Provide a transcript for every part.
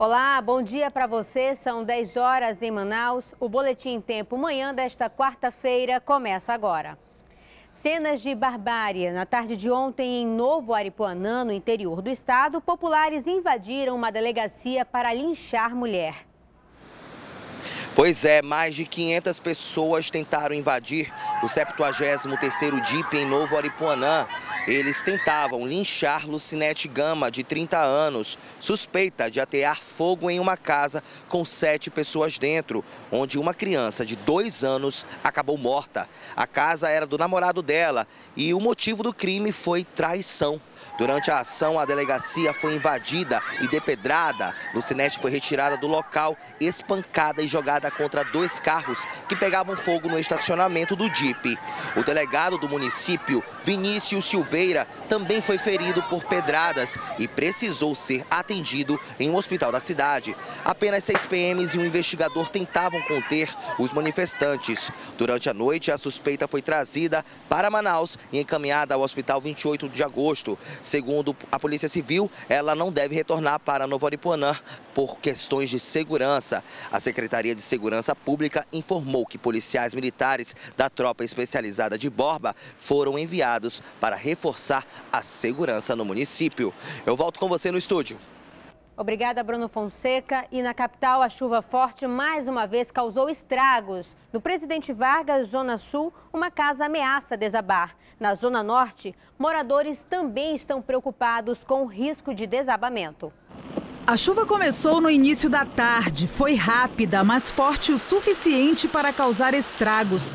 Olá, bom dia para você. São 10 horas em Manaus. O Boletim Tempo Manhã desta quarta-feira começa agora. Cenas de barbárie. Na tarde de ontem, em Novo Aripuanã, no interior do estado, populares invadiram uma delegacia para linchar mulher. Pois é, mais de 500 pessoas tentaram invadir o 73º DIP em Novo Aripuanã. Eles tentavam linchar Lucinete Gama, de 30 anos, suspeita de atear fogo em uma casa com 7 pessoas dentro, onde uma criança de 2 anos acabou morta. A casa era do namorado dela e o motivo do crime foi traição. Durante a ação, a delegacia foi invadida e depedrada. Lucinete foi retirada do local, espancada e jogada contra 2 carros que pegavam fogo no estacionamento do DIP. O delegado do município, Vinícius Silveira, também foi ferido por pedradas e precisou ser atendido em um hospital da cidade. Apenas 6 PMs e um investigador tentavam conter os manifestantes. Durante a noite, a suspeita foi trazida para Manaus e encaminhada ao Hospital 28 de Agosto. Segundo a Polícia Civil, ela não deve retornar para Novo Aripuanã por questões de segurança. A Secretaria de Segurança Pública informou que policiais militares da Tropa Especializada de Borba foram enviados para reforçar a segurança no município. Eu volto com você no estúdio. Obrigada, Bruno Fonseca. E na capital, a chuva forte mais uma vez causou estragos. No Presidente Vargas, Zona Sul, uma casa ameaça desabar. Na Zona Norte, moradores também estão preocupados com o risco de desabamento. A chuva começou no início da tarde. Foi rápida, mas forte o suficiente para causar estragos.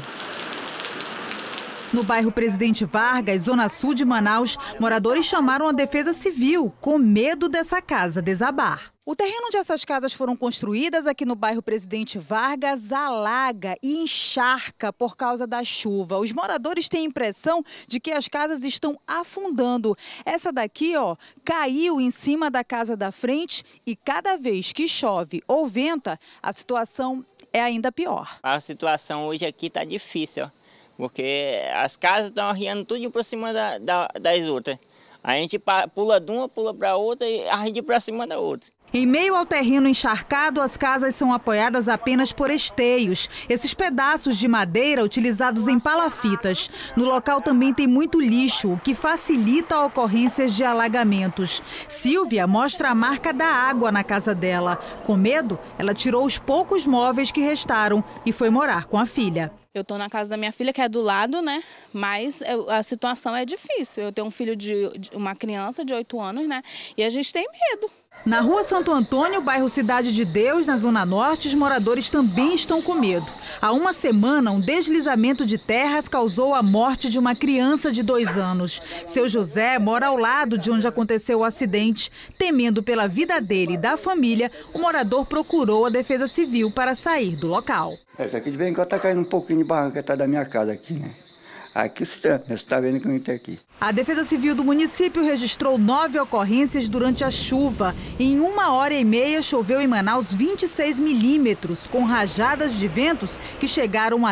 No bairro Presidente Vargas, Zona Sul de Manaus, moradores chamaram a Defesa Civil, com medo dessa casa desabar. O terreno onde essas casas foram construídas, aqui no bairro Presidente Vargas, alaga e encharca por causa da chuva. Os moradores têm a impressão de que as casas estão afundando. Essa daqui, ó, caiu em cima da casa da frente e cada vez que chove ou venta, a situação é ainda pior. A situação hoje aqui está difícil, ó, porque as casas estão arriando tudo por cima das outras. A gente pula de uma, pula para outra e arria para cima da outra. Em meio ao terreno encharcado, as casas são apoiadas apenas por esteios, esses pedaços de madeira utilizados em palafitas. No local também tem muito lixo, o que facilita ocorrências de alagamentos. Silvia mostra a marca da água na casa dela. Com medo, ela tirou os poucos móveis que restaram e foi morar com a filha. Eu estou na casa da minha filha, que é do lado, né? Mas a situação é difícil. Eu tenho um filho uma criança de 8 anos, né? E a gente tem medo. Na rua Santo Antônio, bairro Cidade de Deus, na Zona Norte, os moradores também estão com medo. Há uma semana, um deslizamento de terras causou a morte de uma criança de 2 anos. Seu José mora ao lado de onde aconteceu o acidente. Temendo pela vida dele e da família, o morador procurou a Defesa Civil para sair do local. Essa aqui de vez em quando está caindo um pouquinho de barranco atrás da minha casa aqui, né? Aqui está, você está vendo que não está aqui. A Defesa Civil do município registrou 9 ocorrências durante a chuva. Em 1h30 choveu em Manaus 26 milímetros, com rajadas de ventos que chegaram a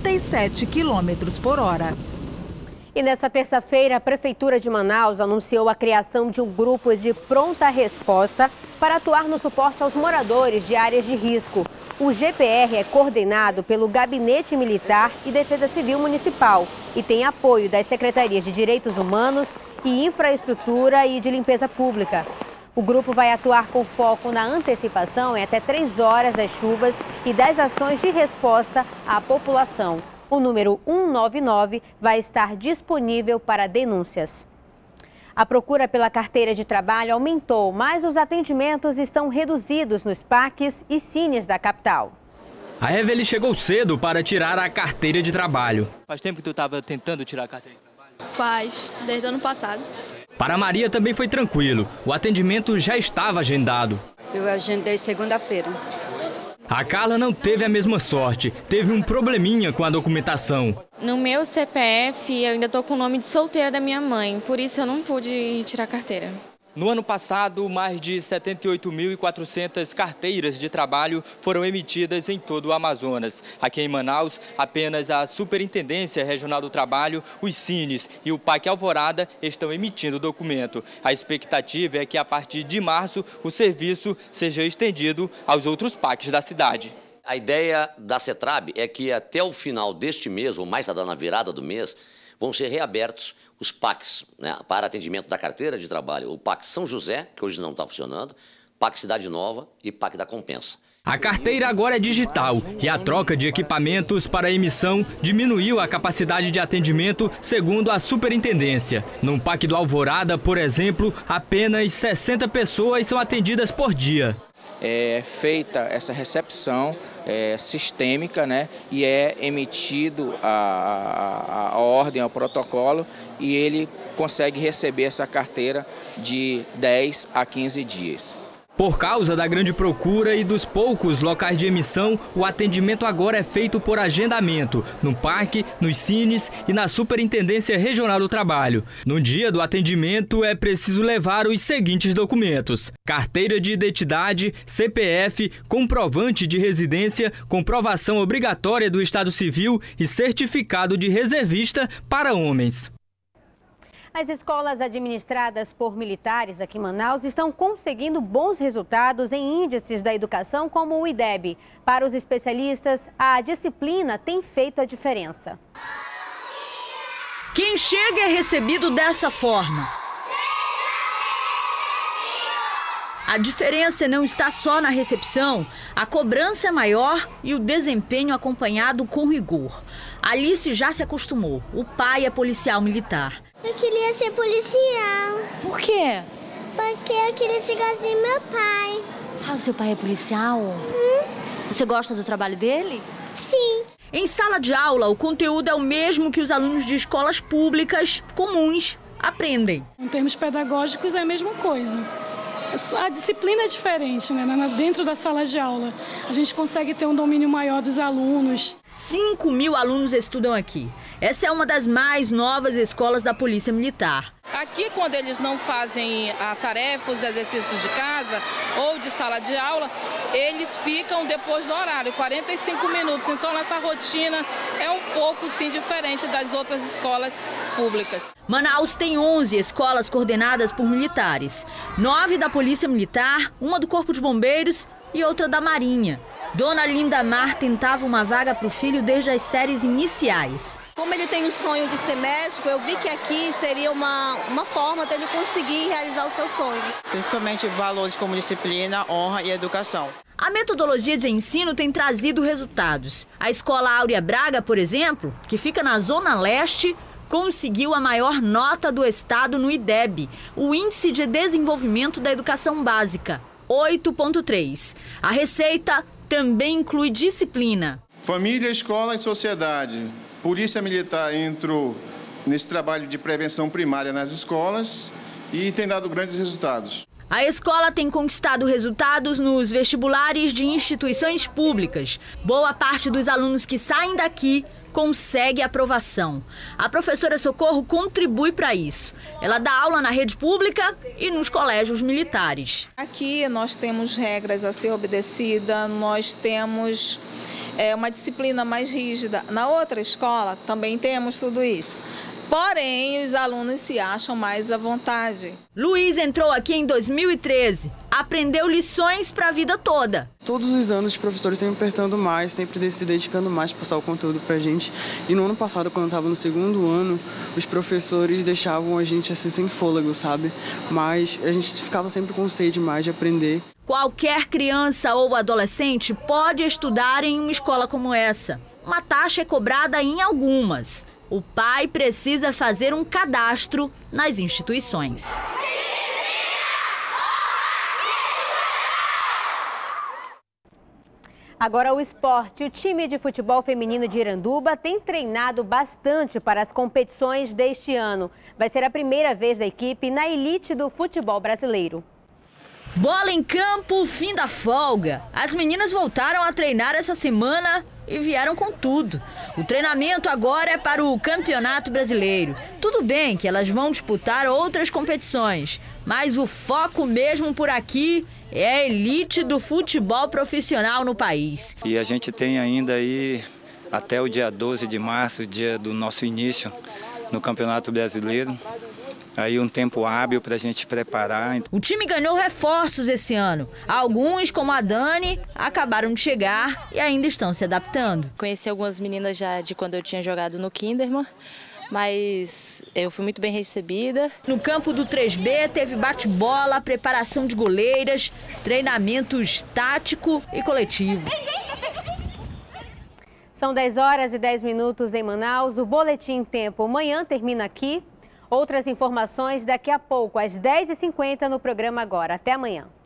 37 quilômetros por hora. E nesta terça-feira, a Prefeitura de Manaus anunciou a criação de um grupo de pronta resposta para atuar no suporte aos moradores de áreas de risco. O GPR é coordenado pelo Gabinete Militar e Defesa Civil Municipal e tem apoio das Secretarias de Direitos Humanos e Infraestrutura e de Limpeza Pública. O grupo vai atuar com foco na antecipação em até 3 horas das chuvas e das ações de resposta à população. O número 199 vai estar disponível para denúncias. A procura pela carteira de trabalho aumentou, mas os atendimentos estão reduzidos nos parques e cines da capital. A Evelyn chegou cedo para tirar a carteira de trabalho. Faz tempo que tu estava tentando tirar a carteira de trabalho? Faz, desde o ano passado. Para Maria também foi tranquilo, o atendimento já estava agendado. Eu agendei segunda-feira. A Carla não teve a mesma sorte, teve um probleminha com a documentação. No meu CPF, eu ainda estou com o nome de solteira da minha mãe, por isso eu não pude tirar a carteira. No ano passado, mais de 78.400 carteiras de trabalho foram emitidas em todo o Amazonas. Aqui em Manaus, apenas a Superintendência Regional do Trabalho, os Cines e o PAC Alvorada estão emitindo o documento. A expectativa é que a partir de março o serviço seja estendido aos outros PACs da cidade. A ideia da CETRAB é que até o final deste mês, ou mais tarde na virada do mês, vão ser reabertos os PACs, né, para atendimento da carteira de trabalho. O PAC São José, que hoje não está funcionando, PAC Cidade Nova e PAC da Compensa. A carteira agora é digital e a troca de equipamentos para emissão diminuiu a capacidade de atendimento, segundo a superintendência. No PAC do Alvorada, por exemplo, apenas 60 pessoas são atendidas por dia. É feita essa recepção sistêmica, né, e é emitido a ordem, o protocolo, e ele consegue receber essa carteira de 10 a 15 dias. Por causa da grande procura e dos poucos locais de emissão, o atendimento agora é feito por agendamento, no PAC, nos Cines e na Superintendência Regional do Trabalho. No dia do atendimento, é preciso levar os seguintes documentos: carteira de identidade, CPF, comprovante de residência, comprovação obrigatória do Estado Civil e certificado de reservista para homens. As escolas administradas por militares aqui em Manaus estão conseguindo bons resultados em índices da educação, como o IDEB. Para os especialistas, a disciplina tem feito a diferença. Quem chega é recebido dessa forma. A diferença não está só na recepção, a cobrança é maior e o desempenho acompanhado com rigor. Alice já se acostumou, o pai é policial militar. Eu queria ser policial. Por quê? Porque eu queria ser igualzinho meu pai. Ah, o seu pai é policial? Você gosta do trabalho dele? Sim. Em sala de aula, o conteúdo é o mesmo que os alunos de escolas públicas comuns aprendem. Em termos pedagógicos é a mesma coisa. A disciplina é diferente, né? Dentro da sala de aula. A gente consegue ter um domínio maior dos alunos. 5.000 alunos estudam aqui. Essa é uma das mais novas escolas da Polícia Militar. Aqui, quando eles não fazem a tarefa, os exercícios de casa ou de sala de aula, eles ficam depois do horário, 45 minutos. Então, essa rotina é um pouco, sim, diferente das outras escolas públicas. Manaus tem 11 escolas coordenadas por militares. 9 da Polícia Militar, uma do Corpo de Bombeiros e outra da Marinha. Dona Lindamar tentava uma vaga para o filho desde as séries iniciais. Como ele tem o sonho de ser médico, eu vi que aqui seria uma forma dele conseguir realizar o seu sonho. Principalmente valores como disciplina, honra e educação. A metodologia de ensino tem trazido resultados. A Escola Áurea Braga, por exemplo, que fica na Zona Leste, conseguiu a maior nota do estado no IDEB, o Índice de Desenvolvimento da Educação Básica, 8,3. A receita também inclui disciplina. Família, escola e sociedade. Polícia Militar entrou nesse trabalho de prevenção primária nas escolas e tem dado grandes resultados. A escola tem conquistado resultados nos vestibulares de instituições públicas. Boa parte dos alunos que saem daqui consegue aprovação. A professora Socorro contribui para isso. Ela dá aula na rede pública e nos colégios militares. Aqui nós temos regras a ser obedecida, nós temos uma disciplina mais rígida. Na outra escola também temos tudo isso. Porém, os alunos se acham mais à vontade. Luiz entrou aqui em 2013. Aprendeu lições para a vida toda. Todos os anos os professores sempre apertando mais, sempre se dedicando mais para passar o conteúdo para a gente. E no ano passado, quando eu estava no segundo ano, os professores deixavam a gente assim sem fôlego, sabe? Mas a gente ficava sempre com sede mais de aprender. Qualquer criança ou adolescente pode estudar em uma escola como essa. Uma taxa é cobrada em algumas. O pai precisa fazer um cadastro nas instituições. Agora o esporte. O time de futebol feminino de Iranduba tem treinado bastante para as competições deste ano. Vai ser a primeira vez da equipe na elite do futebol brasileiro. Bola em campo, fim da folga. As meninas voltaram a treinar essa semana e vieram com tudo. O treinamento agora é para o Campeonato Brasileiro. Tudo bem que elas vão disputar outras competições, mas o foco mesmo por aqui é a elite do futebol profissional no país. E a gente tem ainda aí até o dia 12 de março, dia do nosso início no Campeonato Brasileiro. Aí um tempo hábil para a gente preparar. O time ganhou reforços esse ano. Alguns, como a Dani, acabaram de chegar e ainda estão se adaptando. Conheci algumas meninas já de quando eu tinha jogado no Kinderman, mas eu fui muito bem recebida. No campo do 3B teve bate-bola, preparação de goleiras, treinamentos tático e coletivo. São 10h10 em Manaus. O Boletim Tempo Manhã termina aqui. Outras informações daqui a pouco, às 10h50 no programa Agora. Até amanhã.